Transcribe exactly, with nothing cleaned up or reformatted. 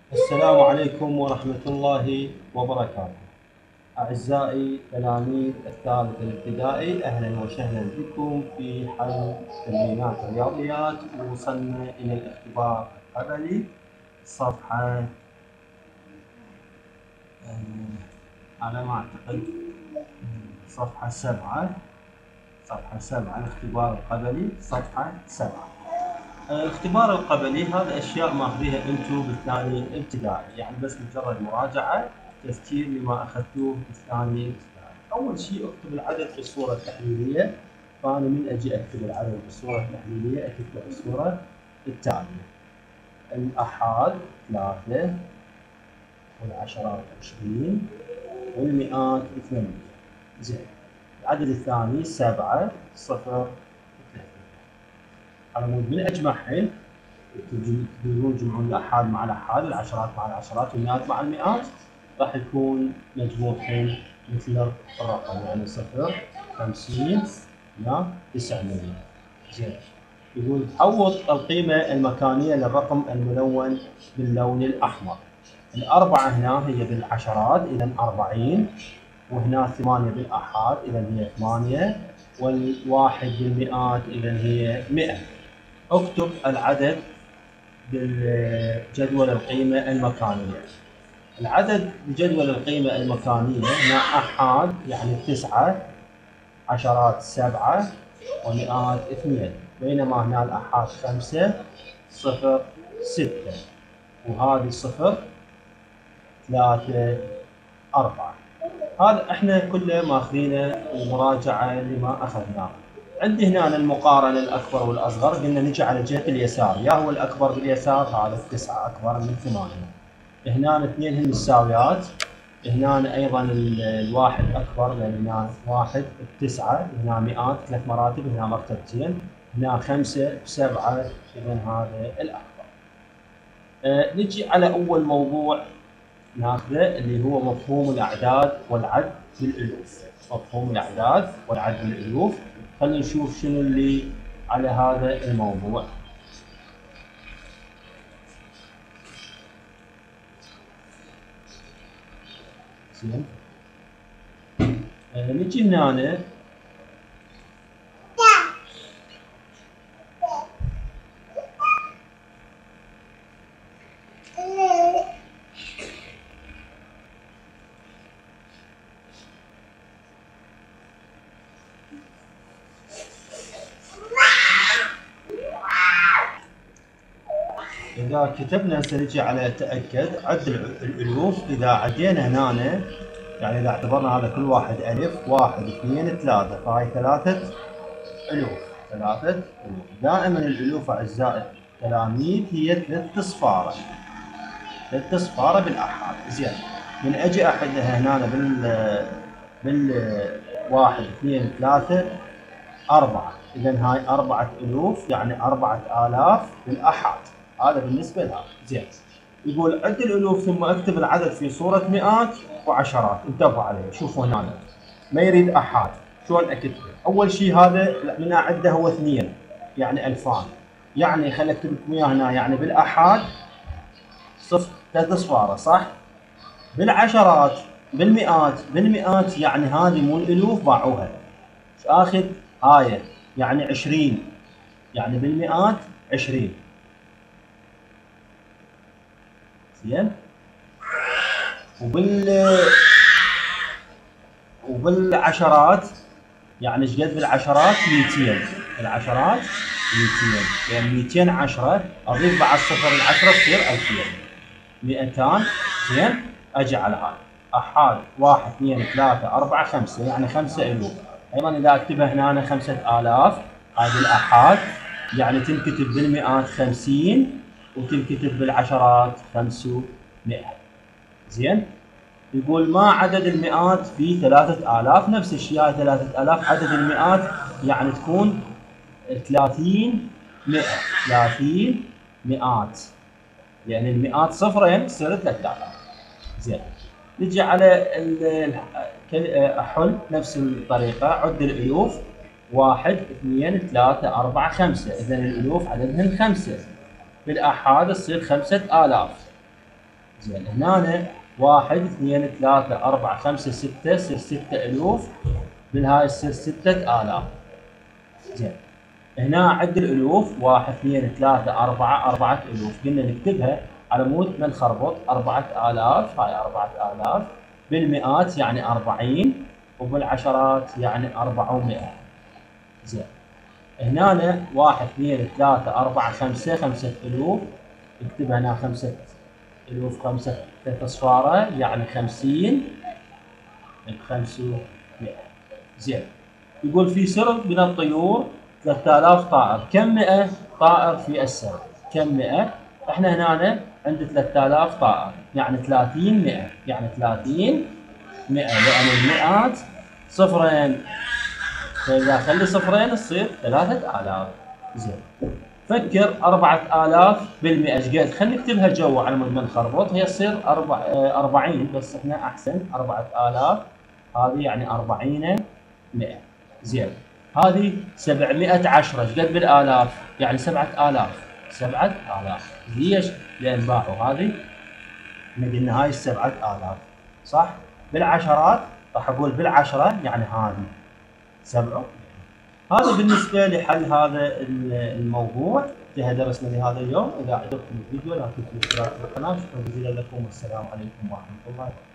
السلام عليكم ورحمة الله وبركاته. أعزائي تلاميذ الثالث الابتدائي، أهلا وسهلا بكم في حل تمرينات الرياضيات. وصلنا إلى الاختبار القبلي صفحة على ما أعتقد صفحة سبعة صفحة سبعة الاختبار القبلي صفحة سبعة. الاختبار القبلي هذا اشياء ماخذيها انتم بالثاني ابتدائي، يعني بس مجرد مراجعه تذكير لما اخذتوه بالثاني ابتدائي. اول شيء اكتب العدد بالصوره التحليليه، فانا من اجي اكتب العدد بالصوره التحليليه اكتبه بالصوره التاليه: الاحاد ثلاثه، والعشرات عشرين، والمئات ثمانية. زين. العدد الثاني سبعة، صفر، على مود من اجمعهن تقدرون تجمعون الاحاد مع الاحاد، العشرات مع العشرات، والمئات مع المئات، راح يكون مجموعهن مثل الرقم، يعني صفر، خمسين، مئة، تسعمية. زين. يقول عوض القيمة المكانية للرقم الملون باللون الأحمر. الأربعة هنا هي بالعشرات، إذا أربعين، وهنا ثمانية بالآحاد، إذا هي ثمانية، والواحد بالمئات، إذا هي مئة. اكتب العدد بالجدول القيمة المكانية. العدد بجدول القيمة المكانية هنا أحاد يعني تسعة، عشرات سبعة، ومئات اثنين، بينما هنا الأحاد خمسة، صفر، ستة، وهذه صفر، ثلاثة، أربعة. هذا احنا كله ماخذينه ومراجعة لما أخذناه. عندي هنا المقارنة الأكبر والأصغر، قلنا نجي على جهة اليسار، يا هو الأكبر باليسار هذا التسعة أكبر من ثمانية. هنا اثنين هن متساويات، هنا أيضا الواحد أكبر، لأن هنا واحد بتسعة، هنا مئات ثلاث مراتب، هنا مرتبتين، هنا خمسة بسبعة، إذا هذا الأكبر. أه نجي على أول موضوع ناخذه اللي هو مفهوم الأعداد والعد بالألوف. مفهوم الأعداد والعد بالألوف. خلينا نشوف شنو اللي على هذا الموضوع. زين. آه نجي هنا إذا كتبنا سنجي على تأكد عد الألوف. إذا عدينا هنا، يعني إذا اعتبرنا هذا كل واحد ألف، واحد، اثنين، ثلاثة، فهاي ثلاثة ألوف. ثلاثة ألوف. دائما الألوف أعزائي التلاميذ هي ثلاث صفارة. ثلاث صفارة بالأحاد. زين. من أجي أحدها هنا بال بال واحد، اثنين، ثلاثة، أربعة. إذا هاي أربعة ألوف، يعني أربعة آلاف بالأحاد. هذا بالنسبة لها. زين. يقول عد الألوف ثم اكتب العدد في صورة مئات وعشرات. انتبهوا عليه. شوفوا هنا ما يريد أحاد، شلون أكتبه؟ أول شيء هذا من أعده هو اثنين، يعني ألفان. يعني خليني أكتب لكم إياه هنا، يعني بالأحاد صفر، ثلاث صفارة، صح؟ بالعشرات، بالمئات، بالمئات يعني هذه مو الألوف باعوها. آخذ هاي يعني عشرين، يعني بالمئات عشرين. زين. وبال وبالعشرات يعني ايش قد بالعشرات؟ مئتين. العشرات مئتين، يعني مئتين عشرة، اضيف بعد صفر العشرة تصير ألفين. مئتان. زين. اجي على هذا احاد واحد، اثنين، ثلاثة، أربعة، خمسة، يعني خمسة ألوف. ايضا اذا اكتبها هنا خمسة آلاف، هذه الاحاد يعني تنكتب بالمئات خمسين، وتنكتب بالعشرات خمسمئة. زين. يقول ما عدد المئات في ثلاثة آلاف؟ نفس الشيء، هاي ثلاثة آلاف عدد المئات يعني تكون ثلاثين مئة. ثلاثين مئات، يعني المئات صفرين تصير ثلاثة آلاف. زين. نجي على احل نفس الطريقة. عد الألوف واحد، اثنين، ثلاثة، أربعة، خمسة. إذا الألوف عددهن خمسة. بالآحاد تصير خمسة آلاف. زين هنا واحد اثنين ثلاثة أربعة خمسة ستة يصير ستة ألوف، بالهاي يصير ستة آلاف. زين هنا عد الألوف واحد اثنين ثلاثة أربعة أربعة ألوف، قلنا نكتبها على مود ما نخربط. أربعة آلاف هاي أربعة آلاف، بالمئات يعني أربعين، وبالعشرات يعني أربعمائة. زين هنا واحد اثنين ثلاثة أربعة خمسة خمسة ألوف، نكتب هنا خمسة ألوف خمسة ثلاثة صفارة يعني خمسين بخمسمائة. زين يقول في سرب من الطيور ثلاثة آلاف طائر، كم مئة طائر في السرب؟ كم مئة؟ احنا هنا عند ثلاثة آلاف طائر يعني ثلاثين مئة، يعني ثلاثين مئة، لأن المئات صفرين، فإذا خلي صفرين تصير ثلاثة آلاف. زين فكر أربعة آلاف بالمئة ايش قد؟ خلينا نكتبها جوا على مود ما نخربط، هي تصير أربعين، بس احنا أحسن أربعة آلاف هذه يعني أربعين مئة. زين هذه سبعمائة عشرة ايش قد بالآلاف؟ يعني سبعة آلاف، سبعة آلاف. ليش؟ لأن باعوا هذه، احنا قلنا هاي السبعة آلاف صح؟ بالعشرات راح أقول بالعشرة يعني هذه سبعة. هذا بالنسبة لحل هذا الموضوع. انتهى درسنا لهذا اليوم. إذا عجبكم الفيديو لا تنسوا الاشتراك في القناة. شكرا جزيلا لكم والسلام عليكم ورحمة الله وبركاته.